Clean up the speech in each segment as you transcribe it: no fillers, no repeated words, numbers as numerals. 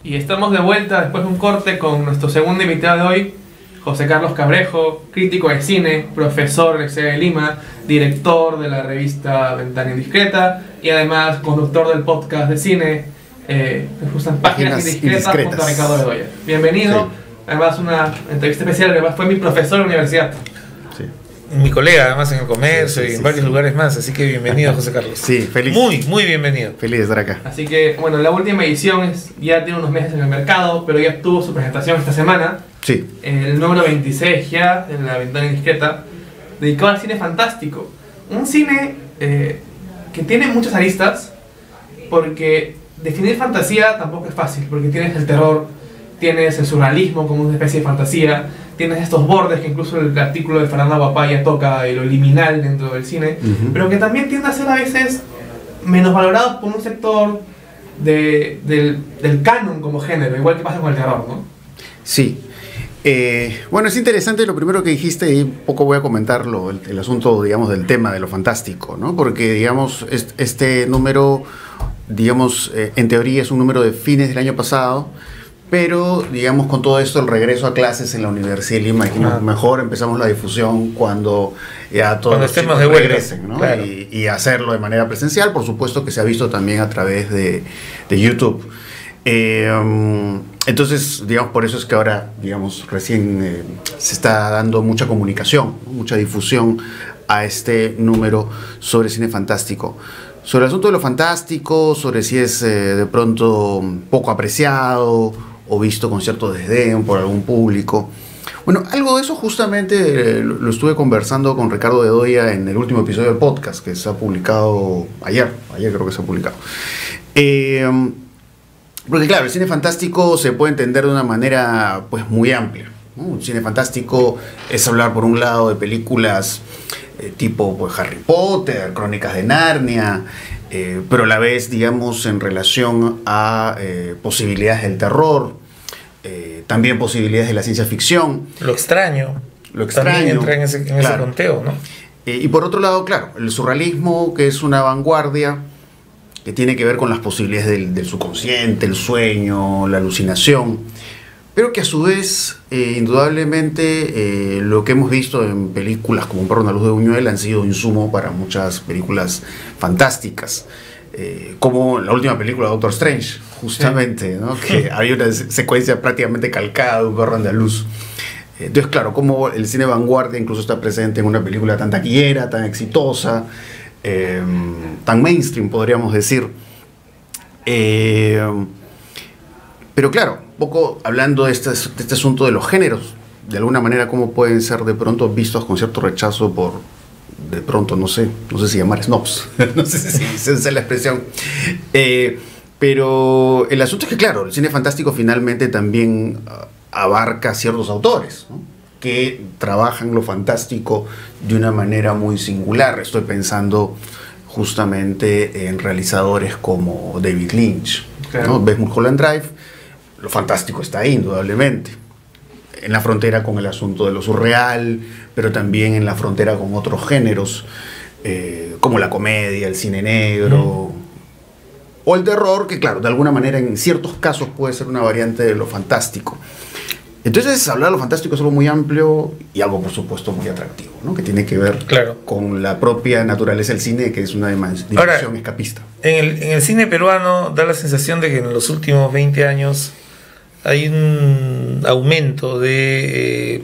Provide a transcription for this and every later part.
Y estamos de vuelta después de un corte con nuestro segundo invitado de hoy, José Carlos Cabrejo, crítico de cine, profesor de CEA de Lima, director de la revista Ventana Indiscreta y además conductor del podcast de cine, me gustan Páginas Indiscretas junto a Ricardo Bedoya. Bienvenido, sí. Además una entrevista especial, además fue mi profesor en la universidad. Mi colega, además, en el comercio y en varios lugares más, así que bienvenido, José Carlos. Sí, feliz. Muy bienvenido. Feliz de estar acá. Así que, bueno, la última edición ya tiene unos meses en el mercado, pero ya tuvo su presentación esta semana. Sí. El número 26 ya, en la Ventana Indiscreta, dedicado al cine fantástico. Un cine que tiene muchas aristas, porque definir fantasía tampoco es fácil, porque tienes el terror, tienes el surrealismo como una especie de fantasía, tienes estos bordes que incluso el artículo de Fernanda Guapaya toca lo liminal dentro del cine, pero que también tiende a ser a veces menosvalorado por un sector del canon como género, igual que pasa con el terror, ¿no? Sí. Bueno, es interesante lo primero que dijiste y un poco voy a comentarlo, el asunto, digamos, del tema de lo fantástico, ¿no? Porque, digamos, este número, digamos, en teoría es un número de fines del año pasado, pero, digamos, con todo esto, el regreso a clases en la Universidad de Lima, dijimos, mejor empezamos la difusión cuando ya todos los chicos regresen, ¿no? Claro. Y hacerlo de manera presencial, por supuesto que se ha visto también a través de YouTube. Entonces, digamos, por eso es que ahora, digamos, recién se está dando mucha comunicación, ¿no? Mucha difusión a este número sobre cine fantástico. Sobre el asunto de lo fantástico, sobre si es de pronto poco apreciado o visto con cierto desdén por algún público. Bueno, algo de eso justamente lo estuve conversando con Ricardo Bedoya en el último episodio del podcast, que se ha publicado ayer creo que se ha publicado. Porque claro, el cine fantástico se puede entender de una manera pues muy amplia, ¿no? El cine fantástico es hablar por un lado de películas tipo pues, Harry Potter, Crónicas de Narnia, pero a la vez, digamos, en relación a posibilidades del terror, también posibilidades de la ciencia ficción. Lo extraño también entra en ese conteo, ¿no? Y por otro lado, claro, el surrealismo, que es una vanguardia que tiene que ver con las posibilidades del subconsciente, el sueño, la alucinación, pero que a su vez, indudablemente, lo que hemos visto en películas como Un perro en la luz de Buñuel han sido insumo para muchas películas fantásticas, como la última película de Doctor Strange, justamente, ¿no? Que había una secuencia prácticamente calcada de Un perro andaluz. Entonces, claro, como el cine vanguardia incluso está presente en una película tan taquillera, tan exitosa, tan mainstream, podríamos decir. Pero claro, un poco hablando de este asunto de los géneros, de alguna manera cómo pueden ser de pronto vistos con cierto rechazo por, de pronto, no sé si llamar snobs, no sé si esa es la expresión. Pero el asunto es que, claro, el cine fantástico finalmente también abarca ciertos autores, ¿no? Que trabajan lo fantástico de una manera muy singular. Estoy pensando justamente en realizadores como David Lynch, claro, ¿no? Ves Mulholland Drive, lo fantástico está ahí, indudablemente. En la frontera con el asunto de lo surreal, pero también en la frontera con otros géneros, como la comedia, el cine negro, o el terror, que claro, de alguna manera en ciertos casos puede ser una variante de lo fantástico. Entonces, hablar de lo fantástico es algo muy amplio y algo, por supuesto, muy atractivo, ¿no? Que tiene que ver con la propia naturaleza del cine, que es una dimensión escapista. En el cine peruano da la sensación de que en los últimos 20 años hay un aumento de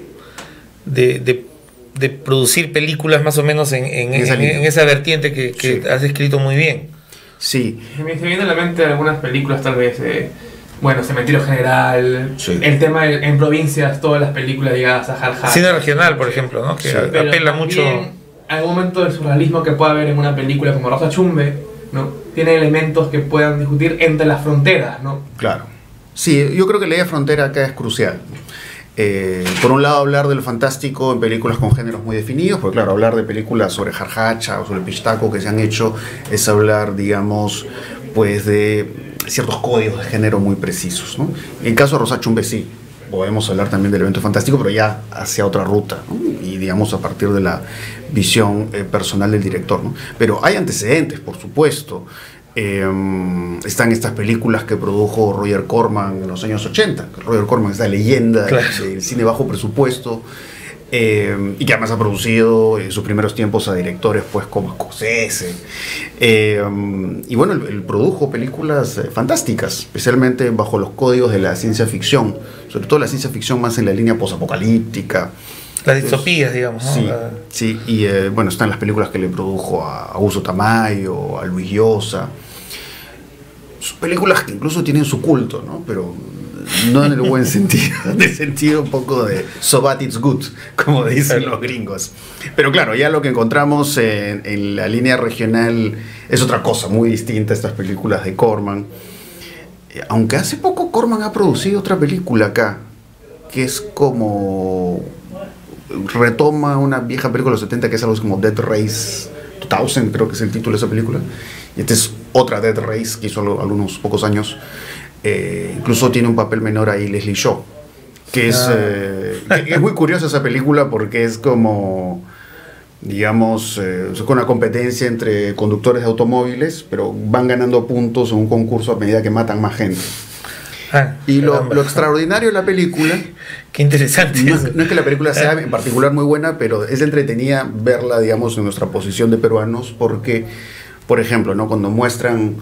producir películas más o menos en esa vertiente que has descrito muy bien. Sí. Se me viene a la mente algunas películas, tal vez, bueno, Cementerio General, el tema en provincias, todas las películas ligadas a Hard Hat. Cine regional, por ejemplo, ¿no? Que apela mucho. Algún momento del surrealismo que pueda haber en una película como Rosa Chumbe, ¿no? Tiene elementos que puedan discutir entre las fronteras, ¿no? Claro. Sí, yo creo que la idea de frontera acá es crucial. Por un lado, hablar de lo fantástico en películas con géneros muy definidos, porque claro, hablar de películas sobre jarjacha o sobre pistaco que se han hecho es hablar, digamos, pues de ciertos códigos de género muy precisos, ¿no? En el caso de Rosa Chumbe sí, podemos hablar también del evento fantástico, pero ya hacia otra ruta, ¿no? Y digamos a partir de la visión personal del director, ¿no? Pero hay antecedentes, por supuesto. Están estas películas que produjo Roger Corman en los años 80. Roger Corman es la leyenda del cine bajo presupuesto. Y que además ha producido en sus primeros tiempos a directores pues como Scorsese, y bueno, él produjo películas fantásticas, especialmente bajo los códigos de la ciencia ficción, sobre todo la ciencia ficción más en la línea posapocalíptica, las distopías, digamos, ¿no? Sí, sí, y bueno, están las películas que le produjo a Augusto Tamayo, a Luis Llosa. Son películas que incluso tienen su culto, ¿no? Pero no en el buen sentido, en el sentido un poco de so bad it's good, como dicen los gringos. Pero claro, ya lo que encontramos en la línea regional es otra cosa, muy distinta a estas películas de Corman. Aunque hace poco Corman ha producido otra película acá, que es como... retoma una vieja película de los 70 que es algo como Death Race 2000, creo que es el título de esa película. Y esta es otra Death Race que hizo algunos pocos años. Incluso tiene un papel menor ahí Leslie Shaw, que es muy curiosa esa película porque es como, digamos, es una competencia entre conductores de automóviles, pero van ganando puntos en un concurso a medida que matan más gente. Y lo extraordinario de la película, qué interesante, no es que la película sea en particular muy buena, pero es entretenida verla, digamos, en nuestra posición de peruanos, porque, por ejemplo, ¿no? Cuando muestran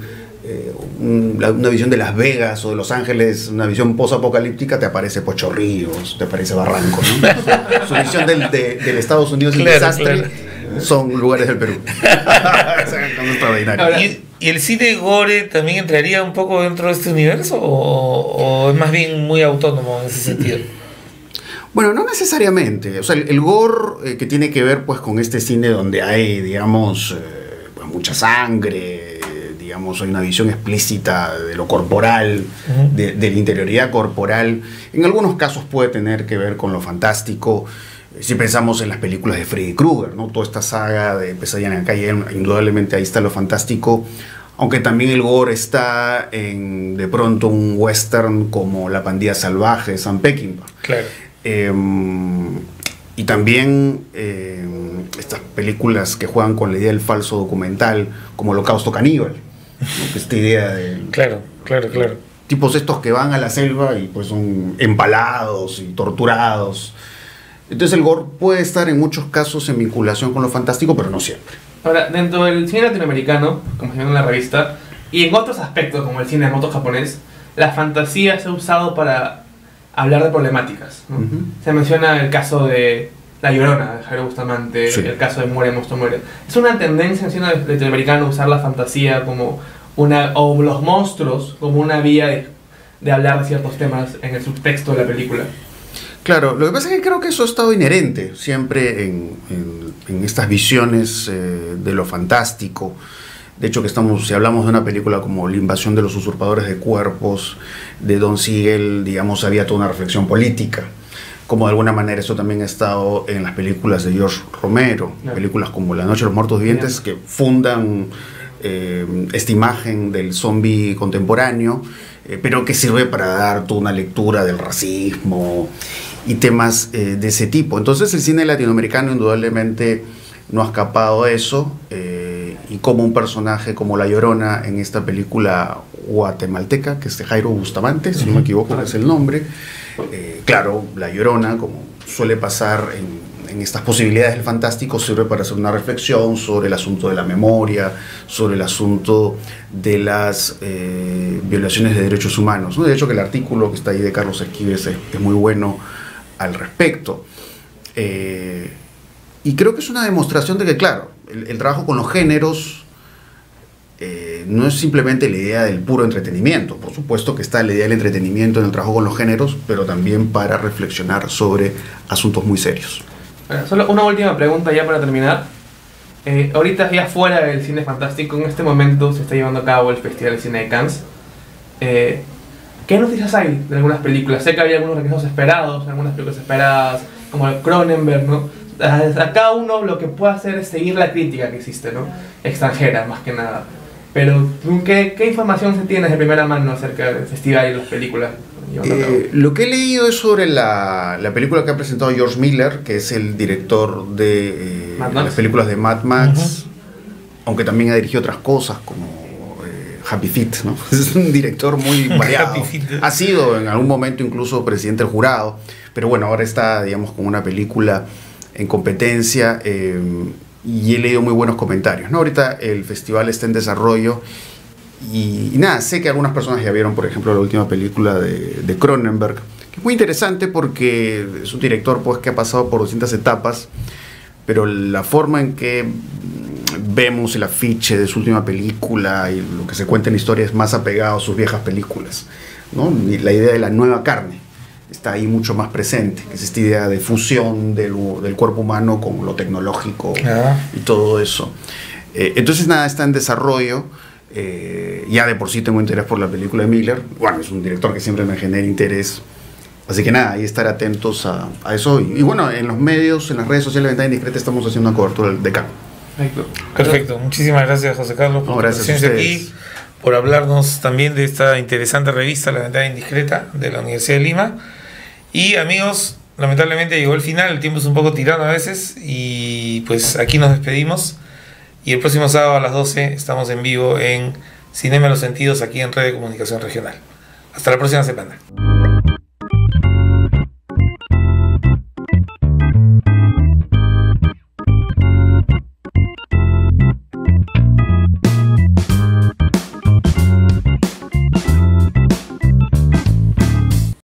una visión de Las Vegas o de Los Ángeles, una visión post-apocalíptica, te aparece Pocho Ríos, te aparece Barranco, ¿no? Su visión del Estados Unidos y desastre son lugares del Perú. Es extraordinario. ¿Y el cine gore también entraría un poco dentro de este universo o es más bien muy autónomo en ese sentido? Bueno, no necesariamente. O sea, el gore que tiene que ver pues con este cine donde hay, digamos, pues, mucha sangre, digamos, hay una visión explícita de lo corporal, de la interioridad corporal. En algunos casos puede tener que ver con lo fantástico. Si pensamos en las películas de Freddy Krueger, ¿no? Toda esta saga de Pesadilla en la calle, indudablemente ahí está lo fantástico, aunque también el gore está en, de pronto, un western como La Pandilla Salvaje de Sam Peckinpah. Claro. Y también estas películas que juegan con la idea del falso documental, como Holocausto Caníbal, ¿no? Esta idea de... Claro. Tipos estos que van a la selva y pues son empalados y torturados. Entonces el gore puede estar en muchos casos en vinculación con lo fantástico, pero no siempre. Ahora, dentro del cine latinoamericano, como se llama en la revista, y en otros aspectos como el cine remoto japonés, la fantasía se ha usado para hablar de problemáticas, ¿no? Se menciona el caso de La Llorona, de Jairo Bustamante, el caso de Muere, Monstruo Muere. Es una tendencia en cine latinoamericano usar la fantasía como o los monstruos como una vía de hablar de ciertos temas en el subtexto de la película. Claro, lo que pasa es que creo que eso ha estado inherente siempre en estas visiones de lo fantástico. De hecho, si hablamos de una película como La invasión de los usurpadores de cuerpos, de Don Siegel, digamos, había toda una reflexión política. Como de alguna manera eso también ha estado en las películas de George Romero, películas como La noche de los muertos vivientes, que fundan esta imagen del zombie contemporáneo, pero que sirve para dar toda una lectura del racismo y temas de ese tipo. Entonces el cine latinoamericano indudablemente no ha escapado a eso, y como un personaje como La Llorona en esta película guatemalteca, que es de Jairo Bustamante, si no me equivoco es el nombre, claro, La Llorona, como suele pasar en estas posibilidades del fantástico, sirve para hacer una reflexión sobre el asunto de la memoria, sobre el asunto de las violaciones de derechos humanos, ¿no? De hecho, que el artículo que está ahí de Carlos Esquives es muy bueno al respecto. Y creo que es una demostración de que, claro, el trabajo con los géneros no es simplemente la idea del puro entretenimiento. Por supuesto que está la idea del entretenimiento en el trabajo con los géneros, pero también para reflexionar sobre asuntos muy serios. Bueno, solo una última pregunta ya para terminar. Ahorita ya fuera del cine fantástico, en este momento se está llevando a cabo el Festival de Cine de Cannes. ¿Qué noticias hay de algunas películas? Sé que había algunos regresos esperados, algunas películas esperadas, como el Cronenberg, ¿no? A cada uno lo que puede hacer es seguir la crítica que existe, ¿no? Extranjera, más que nada. Pero, ¿qué información se tiene de primera mano acerca del festival y las películas? Lo que he leído es sobre la película que ha presentado George Miller, que es el director de las películas de Mad Max, aunque también ha dirigido otras cosas como Happy Feet, ¿no? Es un director muy variado. Ha sido en algún momento incluso presidente del jurado, pero bueno, ahora está, digamos, con una película en competencia y he leído muy buenos comentarios, ¿no? Ahorita el festival está en desarrollo y nada, sé que algunas personas ya vieron, por ejemplo, la última película de Cronenberg, que es muy interesante porque es un director pues, que ha pasado por distintas etapas, pero la forma en que vemos el afiche de su última película y lo que se cuenta en la historia es más apegado a sus viejas películas, ¿no? Y la idea de la nueva carne está ahí mucho más presente, que es esta idea de fusión del cuerpo humano con lo tecnológico y todo eso. Entonces nada, está en desarrollo. Ya de por sí tengo interés por la película de Miller. Bueno, es un director que siempre me genera interés. Así que nada, ahí estar atentos a eso. Y bueno, en los medios, en las redes sociales de Ventana Indiscreta estamos haciendo una cobertura de Cannes. Perfecto. Muchísimas gracias, José Carlos, por tu presencia aquí, por hablarnos también de esta interesante revista, La Ventana Indiscreta, de la Universidad de Lima. Y amigos, lamentablemente llegó el final, el tiempo es un poco tirano a veces, y pues aquí nos despedimos. Y el próximo sábado a las 12 estamos en vivo en Cinema a los Sentidos, aquí en Red de Comunicación Regional. Hasta la próxima semana.